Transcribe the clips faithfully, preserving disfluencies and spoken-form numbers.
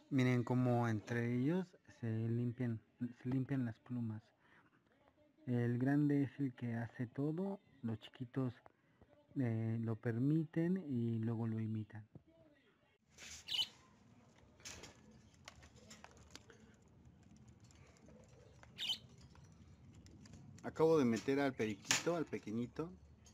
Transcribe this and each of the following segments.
Miren cómo entre ellos se limpian, se limpian las plumas. El grande es el que hace todo, los chiquitos eh, lo permiten y luego lo imitan. Acabo de meter al periquito, al pequeñito.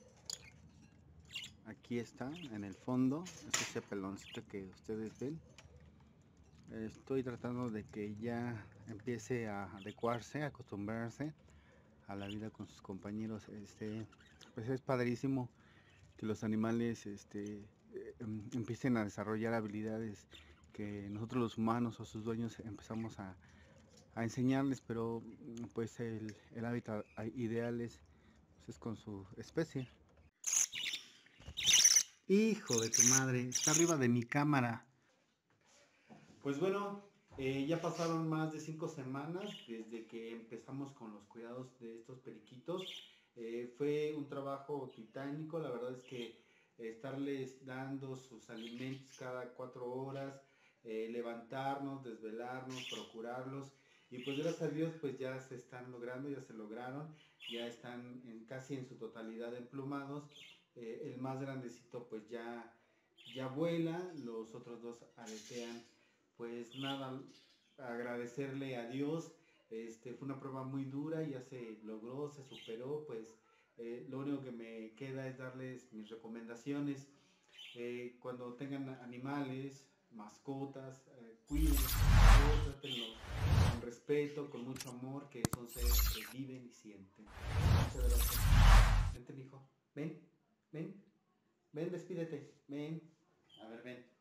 Aquí está, en el fondo, es ese peloncito que ustedes ven. Estoy tratando de que ya empiece a adecuarse, a acostumbrarse a la vida con sus compañeros. Este, pues es padrísimo que los animales este, eh, empiecen a desarrollar habilidades que nosotros los humanos o sus dueños empezamos a, a enseñarles, pero pues el, el hábitat ideal es, pues, es con su especie. Hijo de tu madre, está arriba de mi cámara. Pues bueno, eh, ya pasaron más de cinco semanas desde que empezamos con los cuidados de estos periquitos. Eh, fue un trabajo titánico, la verdad es que estarles dando sus alimentos cada cuatro horas, eh, levantarnos, desvelarnos, procurarlos. Y pues gracias a Dios pues ya se están logrando, ya se lograron, ya están en, casi en su totalidad emplumados. Eh, el más grandecito pues ya, ya vuela, los otros dos aletean. Pues nada, agradecerle a Dios, este, fue una prueba muy dura, ya se logró, se superó, pues eh, lo único que me queda es darles mis recomendaciones. Eh, cuando tengan animales, mascotas, eh, cuídenlos, trátenlos con respeto, con mucho amor, que son seres que viven y sienten. Muchas gracias. Vente, mijo, ven, ven, ven, despídete, ven, a ver, ven.